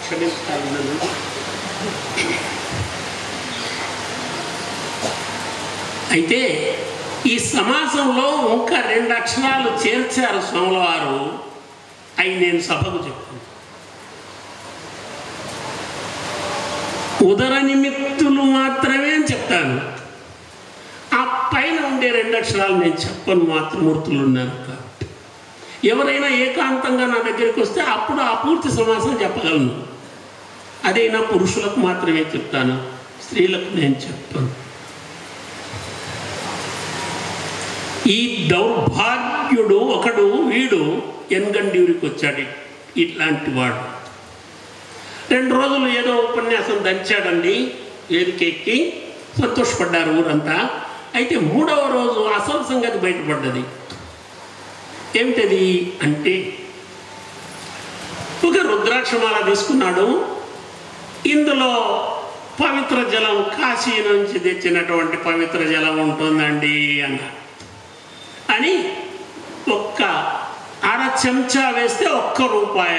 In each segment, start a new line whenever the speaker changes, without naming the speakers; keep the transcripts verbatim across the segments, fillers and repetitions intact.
క్షమించాలి నన్ను. అయితే ఈ సమాసంలో ఇంకా రెండు అక్షరాలు చేర్చారు స్వాముల వారు. అవి నేను సభకు చెప్తాను. ఉదర నిమిత్తులు మాత్రమే అని చెప్తాను. ఆ పైన ఉండే రెండు అక్షరాలు నేను చెప్పను, మాతృమూర్తులు ఉన్నారు కాబట్టి. ఎవరైనా ఏకాంతంగా నా దగ్గరికి వస్తే అప్పుడు ఆ పూర్తి సమాసం చెప్పగలను. అదైనా పురుషులకు మాత్రమే చెప్తాను, స్త్రీలకు నేను చెప్పను. ఈ దౌర్భాగ్యుడు ఒకడు, వీడు ఎన్గండూరికి వచ్చాడు. ఇట్లాంటి వాడు రెండు రోజులు ఏదో ఉపన్యాసం దంచాడండి, వేదికెక్కి సంతోషపడ్డారు ఊరంతా. అయితే మూడవ రోజు అసలు సంగతి బయటపడ్డది. ఏమిటది అంటే, ఒక రుద్రాక్షమాల తీసుకున్నాడు. ఇందులో పవిత్ర జలం, కాశీ నుంచి తెచ్చినటువంటి పవిత్ర జలం ఉంటుందండి అన్నాడు. అని ఒక్క అర చెంచా వేస్తే ఒక్క రూపాయ.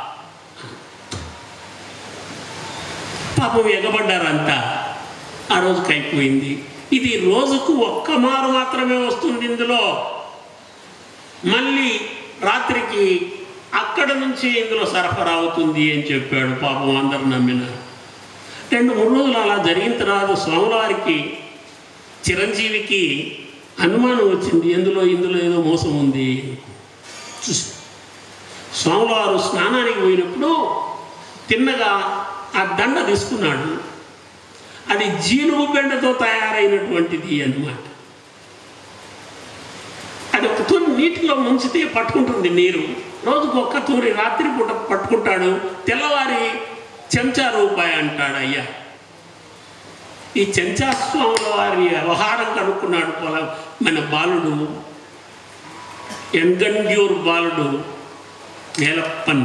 పాపం ఎగబడ్డారంతా. ఆ రోజుకి అయిపోయింది. ఇది రోజుకు ఒక్క మారు మాత్రమే వస్తుంది. ఇందులో మళ్ళీ రాత్రికి అక్కడ నుంచి ఇందులో సరఫరా అవుతుంది అని చెప్పాడు. పాపం అందరు నమ్మినారు. రెండు మూడు రోజులు అలా జరిగిన తర్వాత స్వాముల వారికి, చిరంజీవికి అనుమానం వచ్చింది. ఎందులో ఇందులో ఏదో మోసం ఉంది. చూసి స్వాముల వారు స్నానానికి పోయినప్పుడు తిన్నగా ఆ దండ తీసుకున్నాడు. అది జీనుగు బెండతో తయారైనటువంటిది అన్నమాట. అది ఒక తూరి నీటిలో ముంచితే పట్టుకుంటుంది నీరు. రోజుకు ఒక్క తూరి రాత్రి పూట పట్టుకుంటాడు. తెల్లవారి చెంచా రూపాయి అంటాడు. అయ్యా, ఈ చెంచా స్వాముల వారి వ్యవహారం కనుక్కున్నాడు పొల మన బాలుడు, ఎన్గండ్యూర్ బాలుడు నేలప్పన్.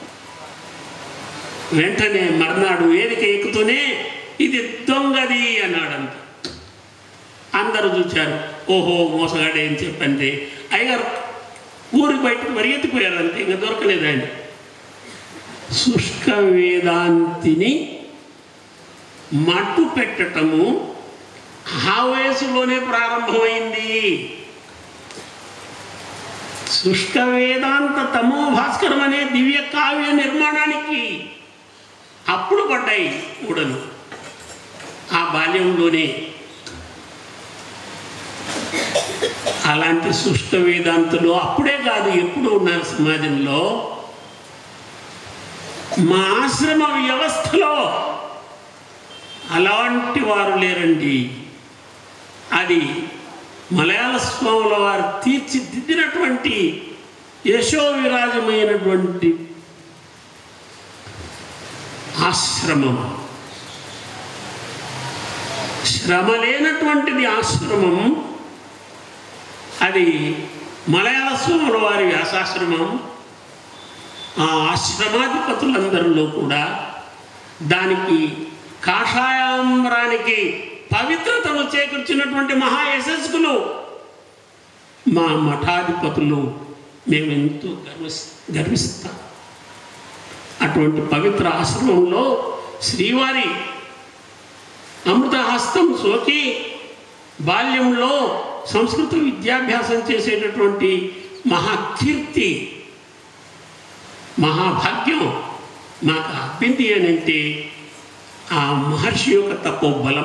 వెంటనే మర్నాడు వేదిక ఎక్కుతూనే ఇది దొంగది అన్నాడంట. అందరూ చూశారు. ఓహో, మోసగాడే అని చెప్పండి. అయ్యగారు ఊరి బయటకు పరిగెత్తిపోయారంటే ఇంకా దొరకలేదు ఆయన. శుష్క వేదాంతిని మట్టు పెట్టటము ఆ వయసులోనే ప్రారంభమైంది. శుష్క వేదాంత తమో భాస్కరం అనే దివ్య కావ్య నిర్మాణానికి అప్పుడు పడ్డాయి కూడలు. ఆ బాల్యంలోనే అలాంటి శుష్క వేదాంతులు అప్పుడే కాదు, ఎప్పుడు ఉన్నారు సమాజంలో. మా ఆశ్రమ వ్యవస్థలో అలాంటి వారు లేరండి. అది మలయాళ స్వాముల వారు తీర్చిదిద్దినటువంటి యశో విరాజమైనటువంటి ఆశ్రమం. శ్రమ లేనటువంటిది ఆశ్రమం. అది మలయాళ స్వాముల వారి వ్యాసాశ్రమం. ఆ ఆశ్రమాధిపతులందరిలో కూడా దానికి కాషాయాంబరానికి పవిత్రతను చేకూర్చినటువంటి మహా యశస్సులు మా మఠాధిపతులు. మేము ఎంతో గర్వ గర్విస్తాం. అటువంటి పవిత్ర ఆశ్రమంలో శ్రీవారి అమృతహస్తం సోకి బాల్యంలో సంస్కృత విద్యాభ్యాసం చేసేటటువంటి మహాకీర్తి, మహాభాగ్యం మాకు అబ్బింది అని అంటే ఆ మహర్షి యొక్క తపోబలం.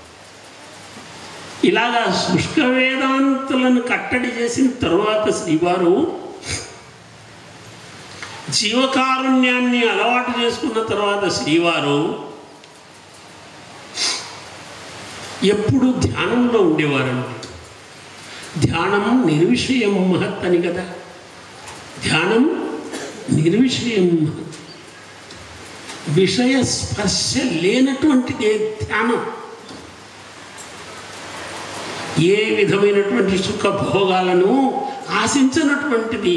ఇలాగా శుష్క వేదాంతులను కట్టడి చేసిన తరువాత శ్రీవారు జీవకారుణ్యాన్ని అలవాటు చేసుకున్న తర్వాత శ్రీవారు ఎప్పుడు ధ్యానంలో ఉండేవారండి. ధ్యానం నిర్విషయం మహత్ అని కదా. ధ్యానం నిర్విషయం మహత్. విషయ స్పర్శ లేనటువంటిదే ధ్యానం. ఏ విధమైనటువంటి సుఖభోగాలను ఆశించినటువంటిది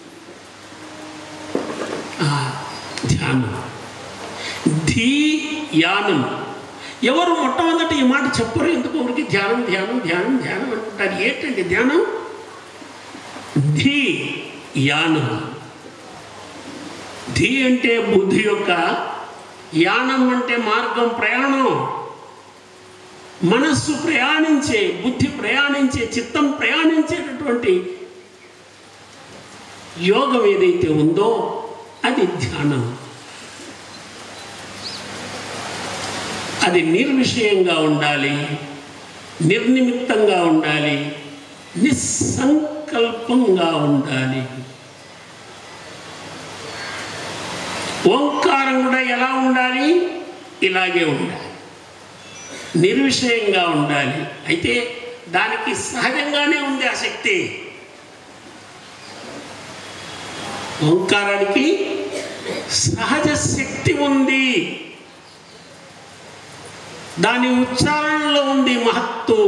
ధ్యానం. ధీ యానం. ఎవరు మొట్టమొదటి ఈ మాట చెప్పరు. ఎందుకు ఊరికి ధ్యానం ధ్యానం ధ్యానం ధ్యానం అంటుంటారు. ఏంటండి ధ్యానం? ధీ యానం. ధీ అంటే బుద్ధి యొక్క యానం అంటే మార్గం, ప్రయాణం. మనస్సు ప్రయాణించే, బుద్ధి ప్రయాణించే, చిత్తం ప్రయాణించేటటువంటి యోగం ఏదైతే ఉందో అది ధ్యానం. అది నిర్విషయంగా ఉండాలి, నిర్నిమిత్తంగా ఉండాలి, నిస్సంకల్పంగా ఉండాలి. ఓంకారం కూడా ఎలా ఉండాలి? ఇలాగే ఉండాలి, నిర్విషయంగా ఉండాలి. అయితే దానికి సహజంగానే ఉంది ఆ శక్తి. ఓంకారానికి సహజ శక్తి ఉంది, దాని ఉచ్చారణలో ఉంది మహత్తు.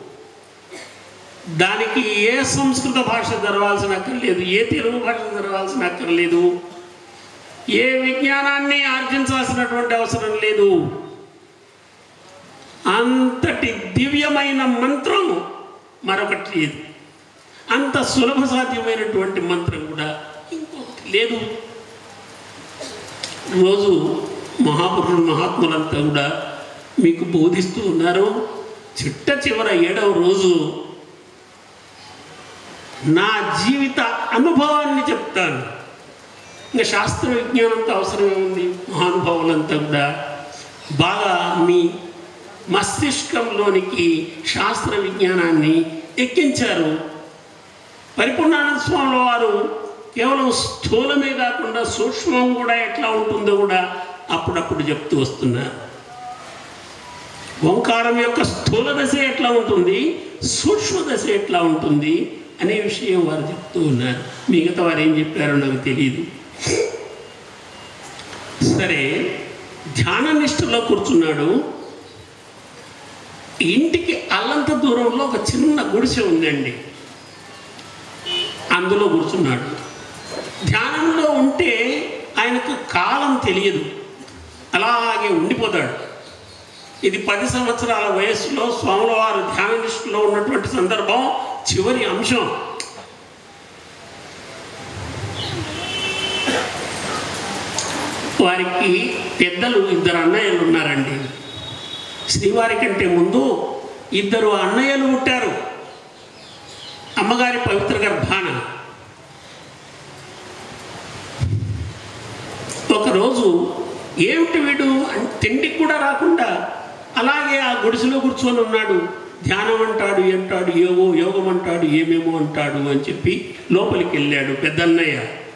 దానికి ఏ సంస్కృత భాష తెరవాల్సిన అక్కర్లేదు, ఏ తెలుగు భాష తెరవాల్సిన అక్కర్లేదు, ఏ విజ్ఞానాన్ని ఆర్జించాల్సినటువంటి అవసరం లేదు. అంతటి దివ్యమైన మంత్రం మరొకటి లేదు, అంత సులభ సాధ్యమైనటువంటి మంత్రం కూడా ఇంకొకటి లేదు. రోజు మహాపురుషులు మహాత్ములంతా కూడా మీకు బోధిస్తూ ఉన్నారు. చిట్ట చివర ఏడవ రోజు నా జీవిత అనుభవాన్ని చెప్తాను. ఇంకా శాస్త్ర విజ్ఞానంతో అవసరమే ఉంది. మహానుభావులంతా కూడా బాగా మీ మస్తిష్కంలోనికి శాస్త్ర విజ్ఞానాన్ని ఎక్కించారు. పరిపూర్ణానంద స్వామి వారు కేవలం స్థూలమే కాకుండా సూక్ష్మం కూడా ఎట్లా ఉంటుందో కూడా అప్పుడప్పుడు చెప్తూ వస్తున్నారు. ఓంకారం యొక్క స్థూల దశ ఎట్లా ఉంటుంది, సూక్ష్మ దశ ఎట్లా ఉంటుంది అనే విషయం వారు చెప్తూ ఉన్నారు. మిగతా వారు ఏం చెప్పారో నాకు తెలియదు. సరే, ధ్యాన నిష్ఠలో కూర్చున్నాడు. ఇంటికి అల్లంత దూరంలో ఒక చిన్న గుడిసె ఉందండి, అందులో కూర్చున్నాడు. ధ్యానంలో ఉంటే ఆయనకు కాలం తెలియదు, అలాగే ఉండిపోతాడు. ఇది పది సంవత్సరాల వయస్సులో స్వాముల వారు ధ్యాన నిష్ఠలో ఉన్నటువంటి సందర్భం, చివరి అంశం. వారికి పెద్దలు ఇద్దరు అన్నయ్యలు ఉన్నారండి. శ్రీవారి కంటే ముందు ఇద్దరు అన్నయ్యలు పుట్టారు అమ్మగారి పవిత్ర గర్భాన. ఒకరోజు ఏమిటి వీడు తిండికి కూడా రాకుండా అలాగే ఆ గుడిసెలో కూర్చొని ఉన్నాడు. ధ్యానం అంటాడు, అంటాడు యోగో యోగం అంటాడు, ఏమేమో అంటాడు అని చెప్పి లోపలికి వెళ్ళాడు పెద్దన్నయ్య.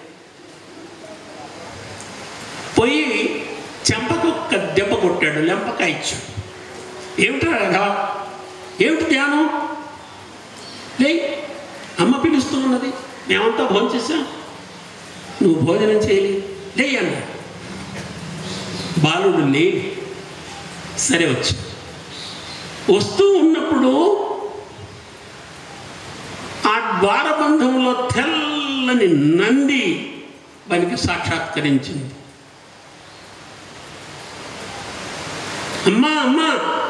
పోయి చెంపకు ఒక దెబ్బ కొట్టాడు, లెంపకాయ ఇచ్చాడు. ఏమిట్రా కదా, ఏమిటి ధ్యానం? లే, అమ్మ పిలుస్తూ ఉన్నది, మేమంతా భోజనం చేసాం, నువ్వు భోజనం చేయలేదు, లే అన్నాడు. బాలుడు లే. సరే వచ్చి వస్తూ ఉన్నప్పుడు ఆ ద్వారబంధంలో తెల్లని నంది వానికి సాక్షాత్కరించింది. అమ్మా అమ్మా,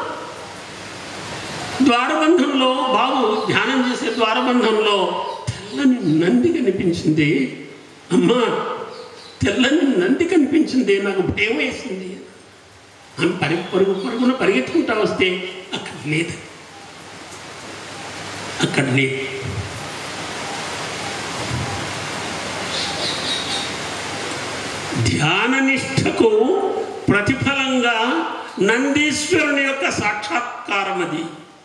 ద్వారబంధంలో బాబు ధ్యానం చేసే ద్వారబంధంలో తెల్లని నంది కనిపించింది. అమ్మా, తెల్లని నంది కనిపించింది, నాకు భయం వేసింది అని పరి పరుగు పరుగున పరిగెత్తుకుంటా వస్తే అక్కడ లేదు, అక్కడ లేదు. ధ్యాన నిష్ఠకు ప్రతిఫలంగా నందీశ్వరుని యొక్క సాక్షాత్కారం అది.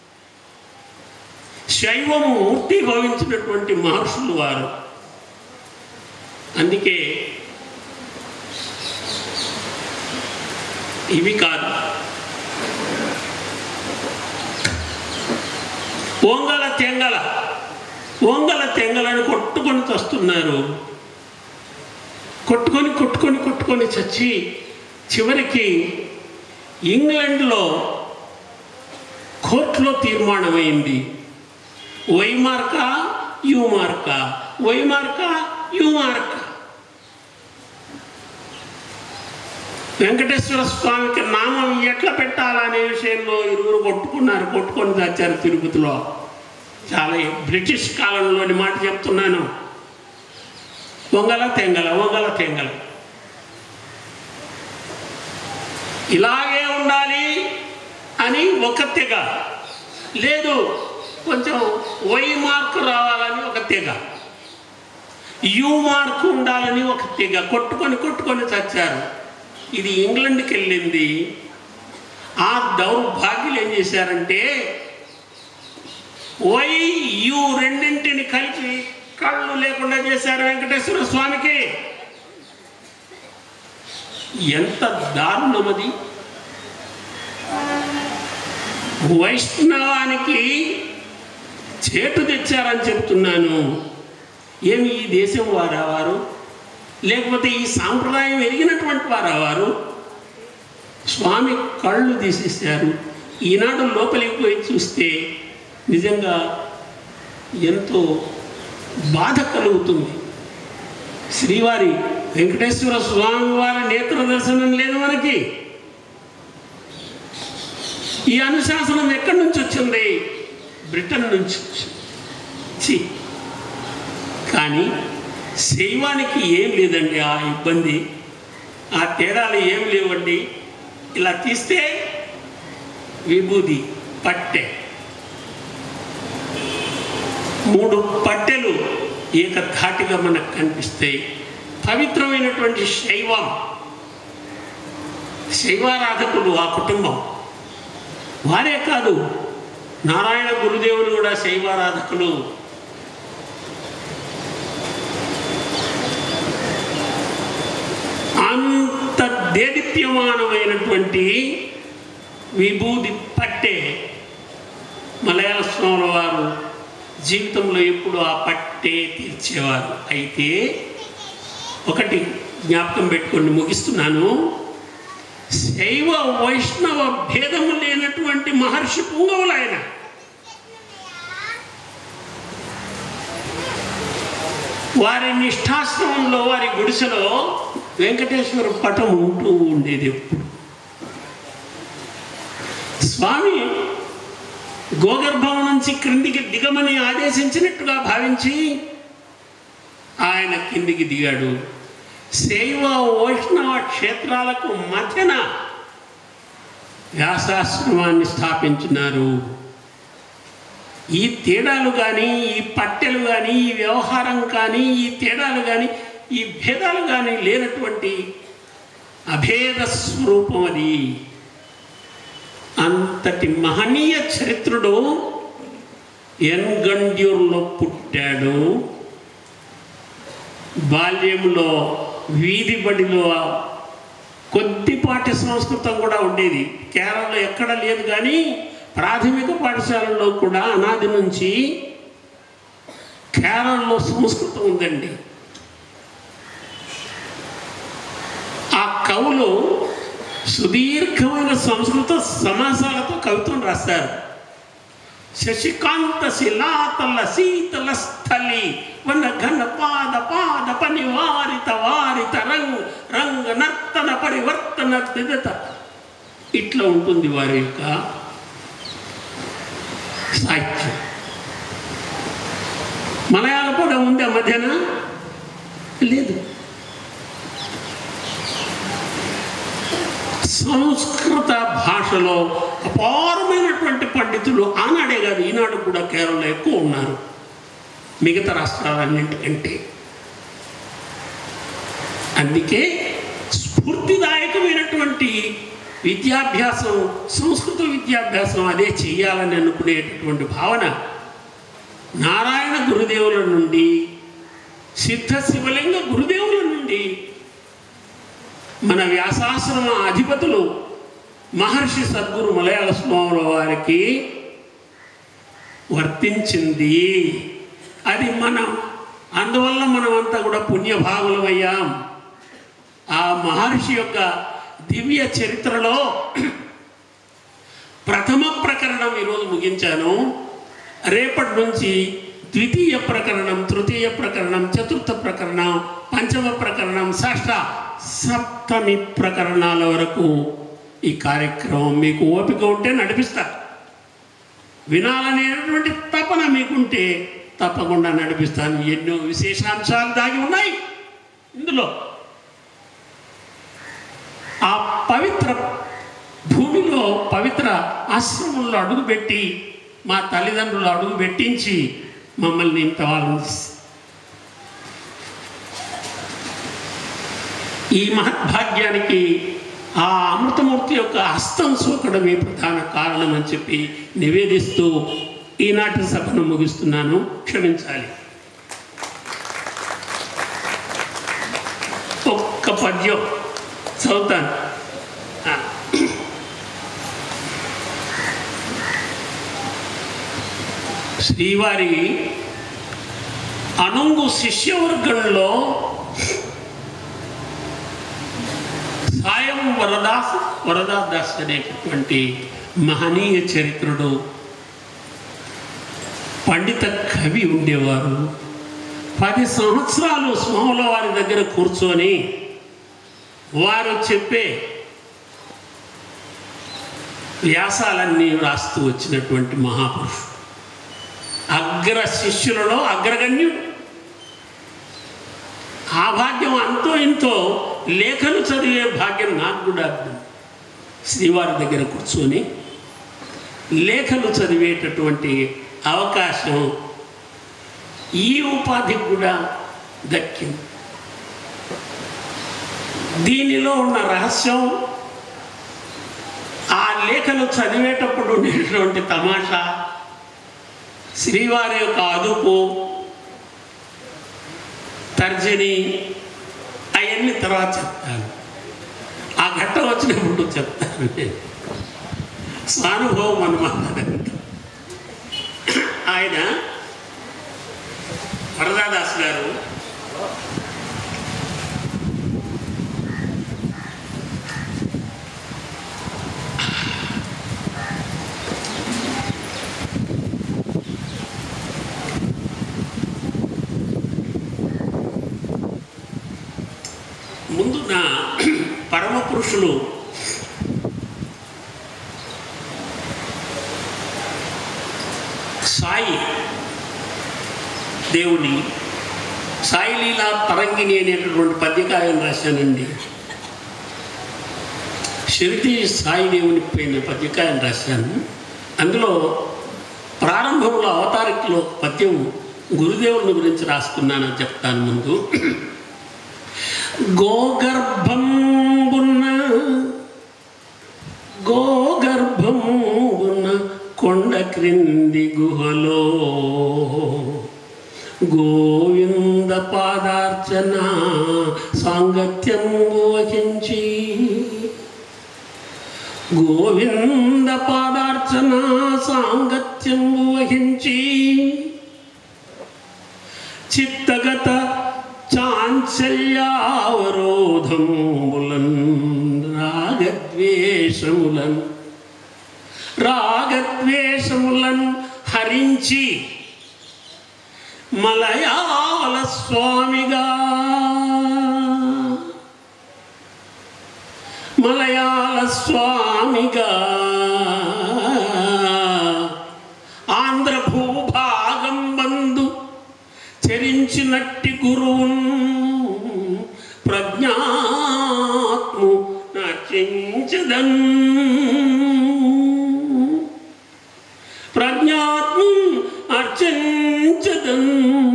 శైవము మూర్తి భవించినటువంటి మహర్షులు వారు. అందుకే ఇవి కాదు, ఓంగల తెంగల ఓంగల తెంగలని కొట్టుకొని చస్తున్నారు. కొట్టుకొని కొట్టుకొని కొట్టుకొని చచ్చి చివరికి ఇంగ్లాండ్లో కోర్టులో తీర్మానమైంది, వైమార్క యుమార్క, వైమార్క యుమార్క. వెంకటేశ్వర స్వామికి నామం ఎట్లా పెట్టాలనే విషయంలో ఇరువురు కొట్టుకున్నారు, కొట్టుకొని చచ్చారు తిరుపతిలో. చాలా బ్రిటిష్ కాలంలోని మాట చెప్తున్నాను. వంగల తెంగల వంగల తెంగల ఇలాగే ఉండాలి అని ఒక తెగ, లేదు కొంచెం వై మార్కు రావాలని ఒక తెగ, యూ మార్కు ఉండాలని ఒక తెగ, కొట్టుకొని కొట్టుకొని చచ్చారు. ఇది ఇంగ్లాండ్కి వెళ్ళింది. ఆ దౌర్భాగ్యులు ఏం చేశారంటే వై యూ రెండింటిని కలిపి కళ్ళు లేకుండా చేశారు వెంకటేశ్వర స్వామికి. ఎంత దారుణమది! వైష్ణవానికి చేటు తెచ్చారని చెప్తున్నాను. ఏమి ఈ దేశం వారా వారు, లేకపోతే ఈ సాంప్రదాయం ఎరిగినటువంటి వారా వారు? స్వామి కళ్ళు తీసేశారు. ఈనాడు లోపలికి పోయి చూస్తే నిజంగా ఎంతో బాధ కలుగుతుంది. శ్రీవారి వెంకటేశ్వర స్వామి వారి నేత్ర దర్శనం లేదు మనకి. ఈ అనుశాసనం ఎక్కడి నుంచి వచ్చింది? బ్రిటన్ నుంచి వచ్చింది. కానీ శైవానికి ఏం లేదండి ఆ ఇబ్బంది, ఆ తేడాలు ఏం లేవండి. ఇలా తీస్తే విభూది పట్టె, మూడు పట్టెలు ఏకధాటిగా మనకు కనిపిస్తాయి. పవిత్రమైనటువంటి శైవం, శైవారాధకులు ఆ కుటుంబం వారే కాదు, నారాయణ గురుదేవులు కూడా శైవారాధకులు. అంత దేదీప్యమానమైనటువంటి విభూది పట్టే మలయాళ స్వాముల వారు జీవితంలో ఎప్పుడు ఆ పట్టే తీర్చేవారు. అయితే ఒకటి జ్ఞాపకం పెట్టుకొని ముగిస్తున్నాను. శైవ వైష్ణవ భేదము లేనటువంటి మహర్షి పుంగవులు ఆయన. వారి నిష్ఠాశ్రమంలో, వారి గుడిసెలో వెంకటేశ్వర పటం ఉంటూ ఉండేది ఎప్పుడు. స్వామి గోగర్భం నుంచి క్రిందికి దిగమని ఆదేశించినట్టుగా భావించి ఆయన కిందికి దిగాడు. శైవ వైష్ణవ క్షేత్రాలకు మధ్యన వ్యాసాశ్రమాన్ని స్థాపించినారు. ఈ తేడాలు కానీ, ఈ పట్టెలు కానీ, ఈ వ్యవహారం కానీ, ఈ తేడాలు కానీ, ఈ భేదాలు కానీ లేనటువంటి అభేద స్వరూపం అది. అంతటి మహనీయ చరిత్రుడు ఎన్గండ్యూర్లో పుట్టాడు. బాల్యంలో వీధి బడిలో కొద్దిపాటి సంస్కృతం కూడా ఉండేది. కేరళలో ఎక్కడ లేదు, కానీ ప్రాథమిక పాఠశాలలో కూడా అనాది నుంచి కేరళలో సంస్కృతం ఉందండి. ఆ కవులు సుదీర్ఘమైన సంస్కృత సమాసాలతో కవిత్వం రాస్తారు. శశికాంత శిలాతల శీతల స్థలి వన ఘన పాద పాద పనివారిత వారిత రంగ్ రంగ నర్తన పరివర్తన దిదత. ఇట్లా ఉంటుంది వారి యొక్క సాహిత్యం. మలయాళ కూడా ఉంది ఆ మధ్యన, లేదు. సంస్కృత భాషలో అపారమైనటువంటి పండితులు ఆనాడే కాదు, ఈనాడు కూడా కేరళలో ఎక్కువ ఉన్నారు మిగతా రాష్ట్రాలన్నింటికంటే. అందుకే స్ఫూర్తిదాయకమైనటువంటి విద్యాభ్యాసం, సంస్కృత విద్యాభ్యాసం అదే చెయ్యాలని అనుకునేటటువంటి భావన నారాయణ గురుదేవుల నుండి, సిద్ధ శివలింగ గురుదేవుల నుండి, మన వ్యాసాశ్రమ అధిపతులు మహర్షి సద్గురు మలయాళ స్వాముల వారికి వర్తించింది. అది మనం, అందువల్ల మనం అంతా కూడా పుణ్యభాగులమయ్యాం. ఆ మహర్షి యొక్క దివ్య చరిత్రలో ప్రథమ ప్రకరణం ఈరోజు ముగించాను. రేపటి నుంచి ద్వితీయ ప్రకరణం, తృతీయ ప్రకరణం, చతుర్థ ప్రకరణం, పంచమ ప్రకరణం, షష్ఠ సప్తమి ప్రకరణాల వరకు ఈ కార్యక్రమం మీకు ఓపిక ఉంటే నడిపిస్తా. వినాలనేటువంటి తపన మీకుంటే తప్పకుండా నడిపిస్తాను. ఎన్నో విశేషాంశాలు దాగి ఉన్నాయి ఇందులో. ఆ పవిత్ర భూమిలో పవిత్ర ఆశ్రమంలో అడుగుపెట్టి మా తల్లిదండ్రులు అడుగు పెట్టించి మమ్మల్ని ఇంత వాళ్ళని ఈ మహద్భాగ్యానికి ఆ అమృతమూర్తి యొక్క హస్తం సోకడమే ప్రధాన కారణం అని చెప్పి నివేదిస్తూ ఈనాటి సభను ముగిస్తున్నాను. క్షమించాలి. ఒక్క పద్యం చదువుతాను. శ్రీవారి అనుంగు శిష్యవర్గంలో సాయం వరదాస్ వరదాదాస్ అనేటటువంటి మహనీయ చరిత్రుడు, పండిత కవి ఉండేవారు. పది సంవత్సరాలు స్వాముల వారి దగ్గర కూర్చొని వారు చెప్పే వ్యాసాలన్నీ వ్రాస్తూ వచ్చినటువంటి మహాపురుషుడు, అగ్ర శిష్యులలో అగ్రగణ్యుడు. ఆ భాగ్యం అంతో ఇంతో లేఖలు చదివే భాగ్యం నాకు కూడా శ్రీవారి దగ్గర కూర్చొని లేఖలు చదివేటటువంటి అవకాశం ఈ ఉపాధికి కూడా దక్కింది. దీనిలో ఉన్న రహస్యం ఆ లేఖలు చదివేటప్పుడు ఉండేటువంటి తమాషా, శ్రీవారి యొక్క అదుపు, తర్జని, అవన్నీ తర్వాత చెప్తాను. ఆ ఘట్టం వచ్చినప్పుడు చెప్తాను. స్వానుభవం అన్నమాట. ఆయన వరదాదాస్ గారు ముందు నా పరమ పురుషులు సాయి దేవుని సాయి లీలా తరంగిణి అనేటటువంటి పద్యకాయం రాశానండి. షిరిడి సాయి దేవుని పైన పద్యకాయం రాశాను. అందులో ప్రారంభంలో అవతారికలో పద్యం గురుదేవుని గురించి రాసుకున్నానని చెప్తాను. ముందు గోగర్భంబున్న గోగర్భంబున్న కొండ క్రింది గుహలో గోవింద పాదార్చన సాంగత్యం వహించి గోవింద పాదార్చన సాంగత్యం వహించి చిత్తగత చాంచల్యావరోధములన్ రాగద్వేషములన్ రాగద్వేషములన్ హరించి మలయాళ స్వామిగా మలయాళ స్వామిగా ఆంధ్ర భూభాగం బందు చరించినట్టి గురువున్ ప్రజ్ఞాత్ము నర్చించదన్ ప్రజ్ఞాత్ము అర్చించదన్.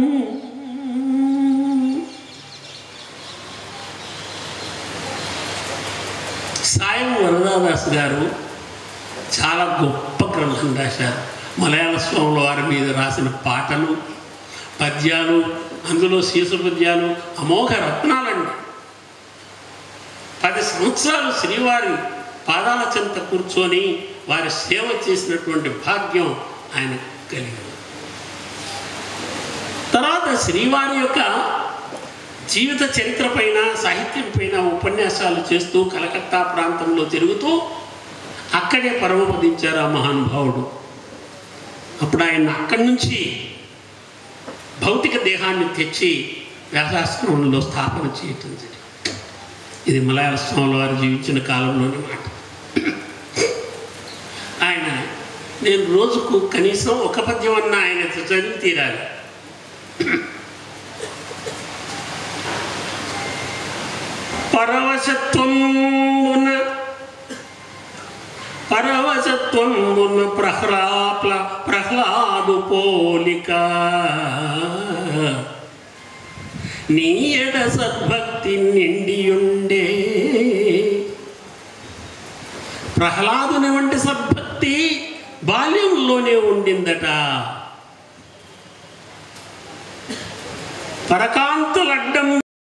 సాయం వరదాదాస్ గారు చాలా గొప్ప గ్రంథం రాశారు. మలయాళ స్వాముల వారి మీద రాసిన పాటలు, పద్యాలు, అందులో శీర్ష పద్యాలు అమోఘ రత్నాలండి. పది సంవత్సరాలు శ్రీవారి పాదాల చెంత కూర్చొని వారి సేవ చేసినటువంటి భాగ్యం ఆయన కలిగింది. తర్వాత శ్రీవారి యొక్క జీవిత చరిత్ర పైన, సాహిత్యం పైన ఉపన్యాసాలు చేస్తూ కలకత్తా ప్రాంతంలో తిరుగుతూ అక్కడే పరమపదించారు ఆ మహానుభావుడు. అప్పుడు ఆయన అక్కడి నుంచి భౌతిక దేహాన్ని తెచ్చి వ్యాసాశ్రమంలో స్థాపన చేయటం జరిగింది. ఇది మలయాళ స్వాముల వారు జీవించిన కాలంలోని మాట. ఆయన నేను రోజుకు కనీసం ఒక పద్యం అన్న ఆయన చదివి తీరాలి. పరవశత్వమున బాల్యత్వమున ప్రహ్లాప్ల ప్రహ్లాదు పోలిక నీ ఎడ సద్భక్తి నిండియుండే. ప్రహ్లాదుని వంటి సద్భక్తి బాల్యంలోనే ఉండిందట. పరకాంతులడ్డం